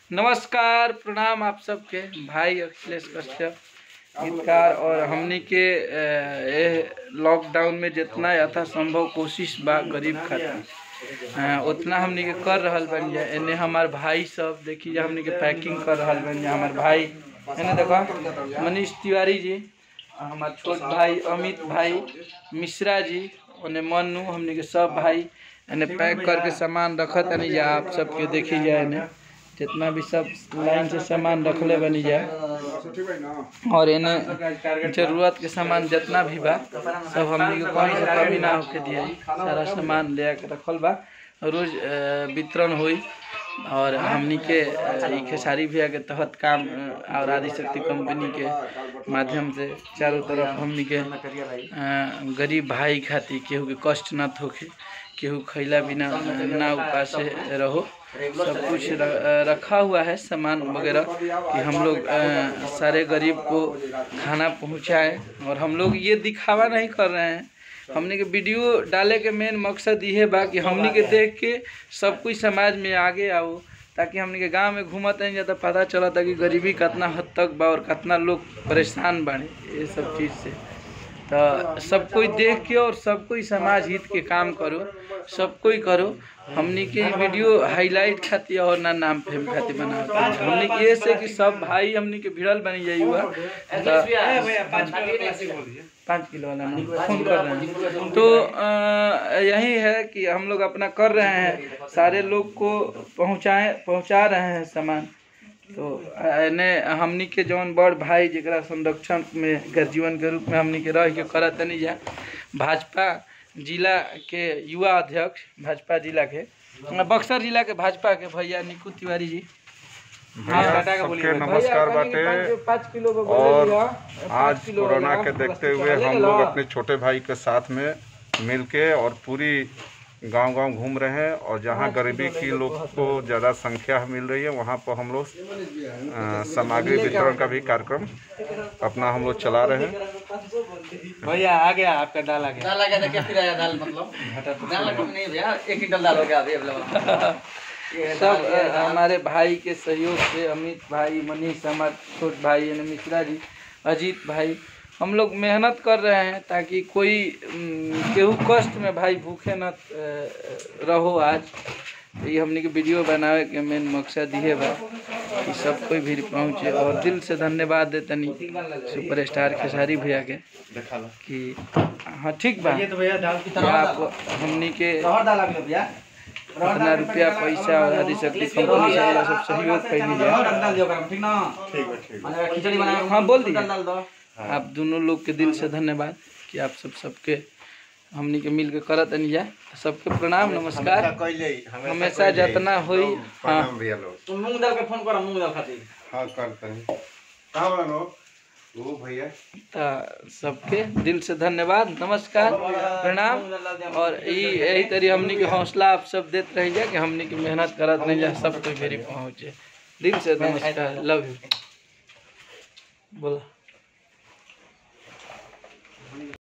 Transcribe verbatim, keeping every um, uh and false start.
नमस्कार, प्रणाम आप सबके। भाई अखिलेश कश्यप गीतकार और हमनी के लॉकडाउन में जितना यथासंभव कोशिश बा गरीब खातिर उतना हमनी के कर रहल बन जाए। एने हमार भाई सब देखी जा हमनी के पैकिंग कर रहल बन जाए। हमार भाई एने देखो मनीष तिवारी जी, हमार छोट भाई अमित भाई मिश्रा जी, उन्हें मनु, हमनी के सब भाई एने पैक करके सामान रखत नहीं जा। आप सबके देखी जाए एने जितना भी सब लाइन से सामान रखले बनी जाए और इन्हें जरूरत के सामान जितना भी बा सब हमनी के कहीं से कमी ना होके दिया। सारा सामान ले के रखल बा, रोज वितरण हुई और हमनी के खेसारी भैया के तहत काम और आदिशक्ति कंपनी के माध्यम से चारों तरफ हमनी के गरीब भाई खातिर केहू के कष्ट न होके, केहू खैला बिना ना उपास रहो, सब कुछ रखा हुआ है सामान वगैरह कि हम लोग सारे गरीब को खाना पहुंचाएं। और हम लोग ये दिखावा नहीं कर रहे हैं, हमने के वीडियो डाले के मेन मकसद ये बा कि हमने के देख के सब कुछ समाज में आगे आओ, ताकि हमने के गांव में घूमत नहीं जाता पता चला था कि गरीबी कितना हद तक बा और कितना लोग परेशान बने ये सब चीज़ से। तो सब कोई देख के और सब कोई समाज हित के काम करो, सब कोई करो। हमनी के वीडियो हाईलाइट खातिर और ना नाम फेम खातिर बनाते हैं। हमनी के ये से कि सब भाई हमनी के भिड़ल बनी जाई हुआ पाँच किलो वाला फोन कर रहे हैं। तो आ, यही है कि हम लोग अपना कर रहे हैं, सारे लोग को पहुँचाए पहुँचा रहे हैं सामान। तो ने हमनी के जौन बड़ भाई जरा संरक्षण में गर्जीवन के रूप में हमनी के रह के करत नहीं जा। भाजपा जिला के युवा अध्यक्ष, भाजपा जिला के बक्सर जिला के भाजपा के भैया निकू तिवारी जी, सबके नमस्कार बाटे। और आज कोरोना के देखते हुए हम लोग अपने छोटे भाई के साथ में मिलके और पूरी गांव गांव घूम रहे हैं और जहां गरीबी की लोग को ज़्यादा संख्या मिल रही है वहां पर हम लोग सामग्री वितरण का भी कार्यक्रम अपना हम लोग चला रहे हैं। भैया आ गया आपका दाल आ गया, दाल आ गया देखिए, फिर आया दाल, मतलब दाल कम नहीं भैया, एक क्विंटल दाल हो गया अभी। सब हमारे भाई के सहयोग से अमित भाई, मनीष, हमारे छोट भाई मिश्रा जी, अजीत भाई, हम लोग मेहनत कर रहे हैं ताकि कोई केहू कष्ट में भाई भूखे न रहो। आज ये हमने के वीडियो बनावे के मेन मकसद ये बा कि सब कोई भी पहुँचे। और दिल से धन्यवाद देते नहीं सुपर स्टार खेसारी भैया के कि हाँ ठीक बा, आप हमनी के अपना रुपया पैसा और आदिशक्ति कंपनी से सब सहयोग कैली जाए। हाँ बोल दीजिए। आप दोनों लोग के दिल से धन्यवाद कि आप सब सबके हमनी के मिल के करत नहीं जाए। सबके प्रणाम नमस्कार, हमेशा जितना हुई। हाँ मूंग दाल के फोन करो, मूंग दाल खातिर हाँ करते हैं कहाँ वाला नो वो भैया। तो सबके दिल से धन्यवाद नमस्कार प्रणाम। और यही तरी हमनी के हौसला आप सब देते रह जाए कि हमनी की मेहनत करत नहीं जाए, सब कोई मेरी पहुँचे। दिल से नमस्कार, लव यू बोला।